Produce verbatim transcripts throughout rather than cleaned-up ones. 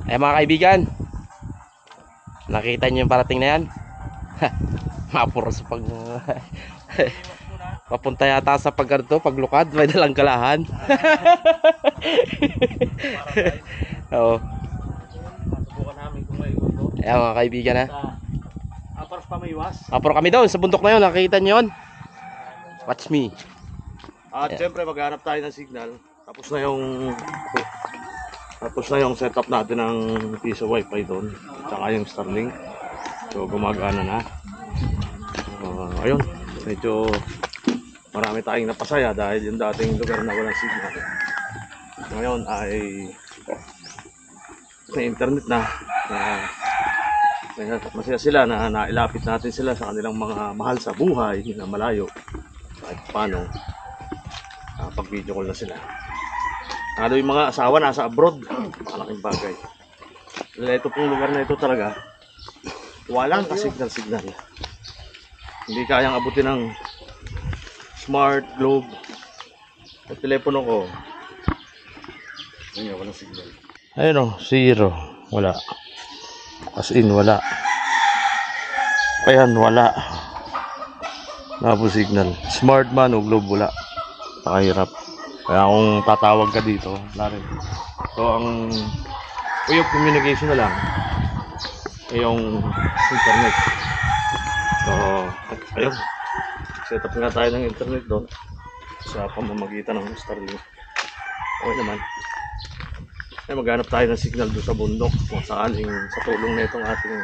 Ay mga kaibigan, nakita niyo yung parating na yan? Mapuro sa pag papunta yata sa paggarto, paglukad, may dalang kalahan. Oo. Subukan namin kung may gundo. Ayan mga kaibigan ha. Aparos pa may iwas. Mapuro kami doon sa bundok na yun, nakita niyo yun? Watch me. At Yeah. syempre maghanap tayo ng signal. Tapos na yung Tapos na yung setup natin ng piso wifi doon. Tsaka yung Starlink. So gumagana na. Uh, ayun, medyo marami tayong napasaya dahil yung dating lugar na walang signal ngayon ay may internet na. Uh, masaya sila na nailapit natin sila sa kanilang mga mahal sa buhay na malayo. Kahit paano, uh, pag video call na sila. Lalo yung mga asawa nasa abroad, malaking bagay. Dahil ito pong lugar na ito talaga, walang ka-signal-signal. Hindi kayang abutin ng smart globe. At telepono ko, hindi walang signal. Ayun o, zero. Wala. As in, wala. Ayan, wala. Nabo signal. Smart man o globe, wala. Nakahirap. Kaya kung tatawag ka dito, wala rin. So, ang way of communication na lang ay yung internet. So, ayun. Set up nga tayo ng internet doon sa pamamagitan ng Starlink. Okay naman. Ay, maghanap tayo ng signal doon sa bundok kung sakaling sa tulong na itong ating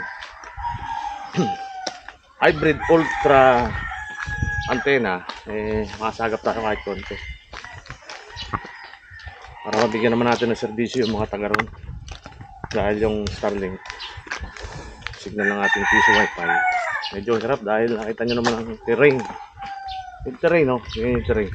hybrid ultra antenna, eh, makasagap tayo kahit konti. Para mabigyan naman natin ng serbisyo yung mga taga ron. Dahil yung Starlink signal ng ating piso wifi medyo hirap dahil nakita nyo naman ang terrain. Yung terrain, no? Yung terrain.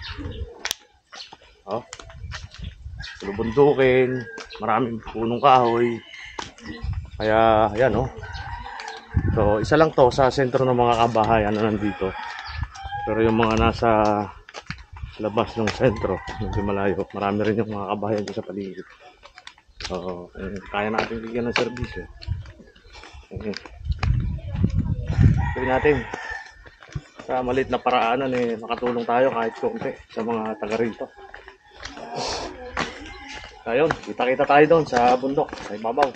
Oh. Bulubundukin, maraming punong kahoy. Kaya, yan, no? So, isa lang to sa sentro ng mga kabahayan na nandito. Pero yung mga nasa labas ng sentro, medyo malayo, marami rin yung mga kabahayan dito sa paligid. So, eh, kaya natin bigyan ng serbisyo. Okay. Sabi natin, sa maliit na paraanan, eh, makatulong tayo kahit konti sa mga taga rito. Ayun, kita-kita tayo doon sa bundok, sa ibabaw.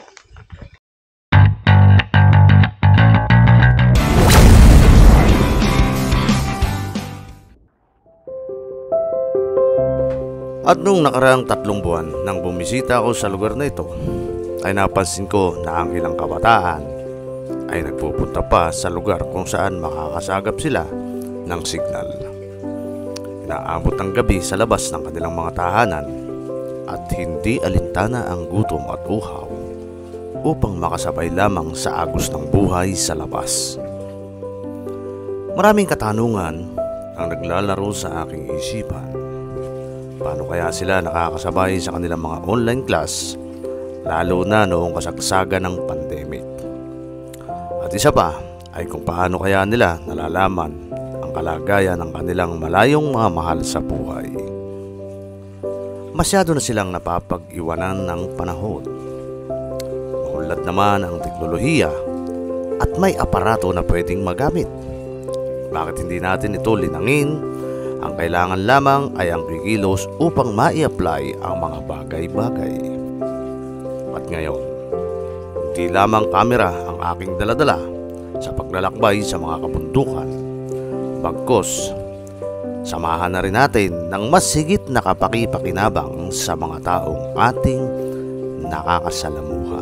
At nung nakaraang tatlong buwan nang bumisita ako sa lugar na ito, ay napansin ko na ang ilang kabataan ay nagpupunta pa sa lugar kung saan makakasagap sila ng signal. Inaabot ng gabi sa labas ng kanilang mga tahanan at hindi alintana ang gutom at uhaw upang makasabay lamang sa agos ng buhay sa labas. Maraming katanungan ang naglalaro sa aking isipan. Paano kaya sila nakakasabay sa kanilang mga online class, lalo na noong kasagsagan ng pandemic? At isa pa ay kung paano kaya nila nalalaman ang kalagayan ng kanilang malayong mga mahal sa buhay. Masyado na silang napapag-iwanan ng panahon. Maunlad naman ang teknolohiya at may aparato na pwedeng magamit. Bakit hindi natin ito linangin? Ang kailangan lamang ay ang kikilos upang ma-i-apply ang mga bagay-bagay. At ngayon, hindi lamang kamera ang aking daladala sa paglalakbay sa mga kabundukan. Bagkus, samahan na rin natin ng mas higit na kapaki-pakinabang sa mga taong ating nakakasalamuha.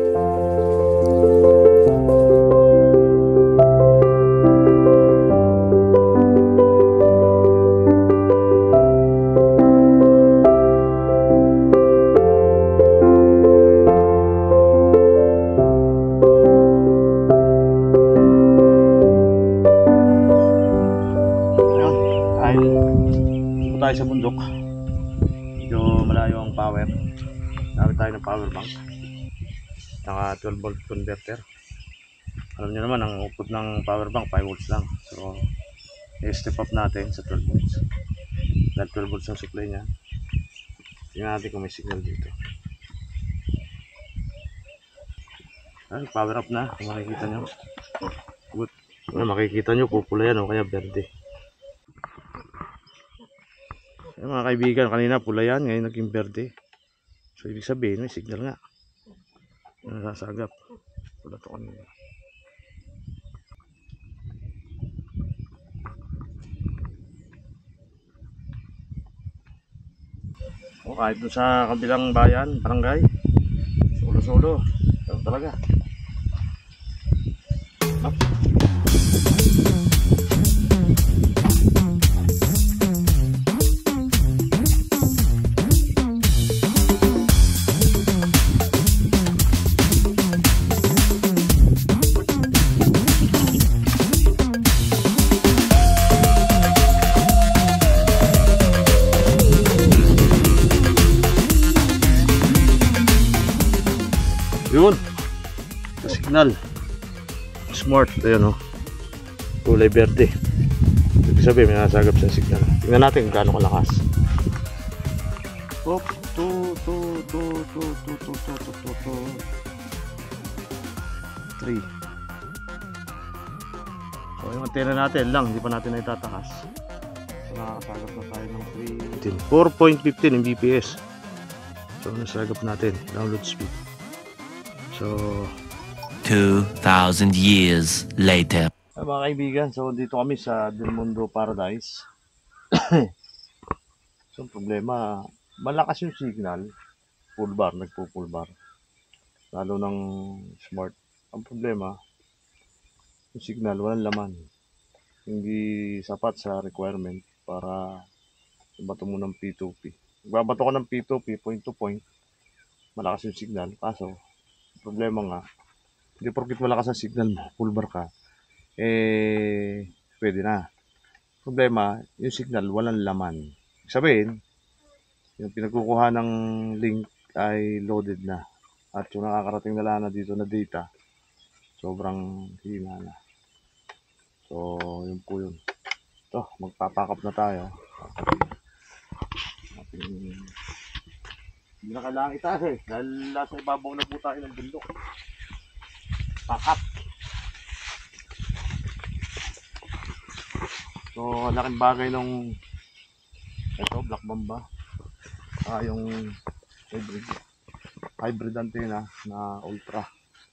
Tayo sa bundok, medyo malayo ang power. Gamit tayo ng power bank, naka twelve volt converter. Alam niyo naman ang output ng power bank five volts lang, so i-step up natin sa twelve volts dahil twelve volts ang supply niya. Tingnan natin kung may signal dito. Ay, power up na. Kung makikita nyo. Good. Kung makikita nyo, pupula yan o kaya berde. Ay, mga kaibigan, kanina pula yan. Ngayon naging berde. So, ibig sabihin, may signal nga. Nasasagap. Pula to kanina. O, kahit doon sa kabilang bayan, barangay. Solo-solo. Pero talaga. Up. Yun, signal smart, ayan o, kulay berde. Ibig sabihin may nasagap sa signal. Tingnan natin kung gaano kalakas. Hop, to, to, to, to, to, to, to, to, to, to. three. So yung antena natin lang, hindi pa natin na itatakas. So nakakasagap na tayo ng three. four point one five Mbps. So nasagap natin, download speed. So, two thousand years later. Ay, mga kaibigan, so dito kami sa Del Mundo Paradise. So, problema, malakas yung signal. Full bar, nagpo-full bar. Lalo ng smart. Ang problema, yung signal, walang laman. Hindi sapat sa requirement para ibato mo ng P two P. Magbabato ka ng P two P, point to point. Malakas yung signal, kaso problema nga, hindi porkit malakas ang signal mo, full bar ka, eh, pwede na. Problema, yung signal, walang laman. Sabihin, yung pinagkukuha ng link ay loaded na. At yung nakakarating na lang na dito na data, sobrang hina na. So, yun po yun. Ito, magpapakap na tayo. Ating hindi na kailangan itaas eh, dahil nasa ibabaw na po tayo ng bundok. Pakap. So, laking bagay nung ito, Black Mamba. Ah, yung hybrid. Hybrid antenna na ultra.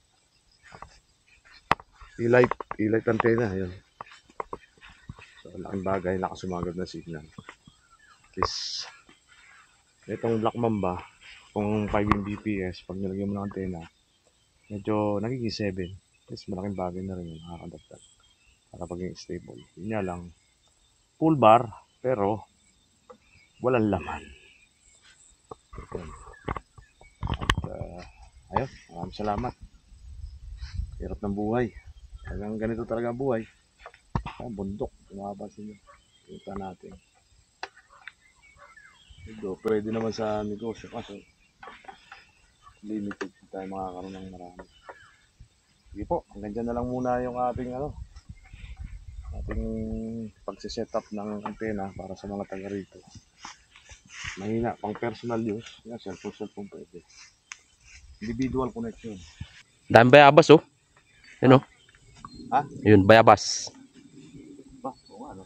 E-light, E-light antenna, yun. So, laking bagay, nakasumagad na signal. This, itong Black Mamba, kung five Mbps, pag nilagyan mo ng antena, medyo nagiging seven. Yes, malaking bagay na rin yung nakakadagdag para paging stable. Yun nga lang, full bar, pero walang laman. At, uh, ayun, maraming salamat. Hirap ng buhay. Hanggang ganito talaga ang buhay. Ang bundok, tumapasin nyo. Kita natin. Ito, pwede naman sa negosyo kasi limited tayo makakaroon ng marami. Sige po, hanggang dyan na lang muna yung ating ano, ating pagsiset up ng antena para sa mga taga rito. Mahina, pang personal use, yan, cellphone, cellphone pwede. Individual connection. Dami bayabas oh. Yan oh. Ha? Yun, bayabas. Ba, oo nga no.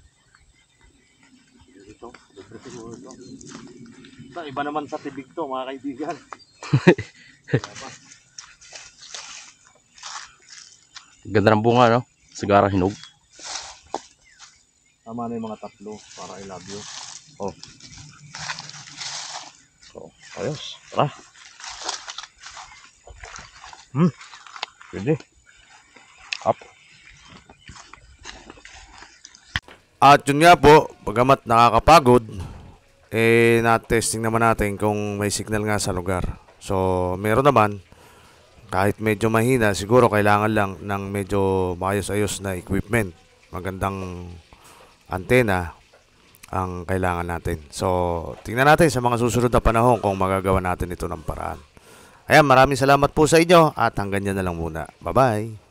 Ito, libre siguro ito. Ito, iba naman sa tibig to mga kaibigan. Ganda ng bunga no. Sigara hinog. Tama na yung mga tatlo para I love you. Oh. So, ayos. Tara. Hmm. Pwede. Up. At yun nga po, bagamat nakakapagod, eh na-testing naman natin kung may signal nga sa lugar. So, meron naman, kahit medyo mahina, siguro kailangan lang ng medyo maayos-ayos na equipment. Magandang antena ang kailangan natin. So, tingnan natin sa mga susunod na panahon kung magagawa natin ito ng paraan. Ayan, maraming salamat po sa inyo at hanggang dyan na lang muna. Bye-bye!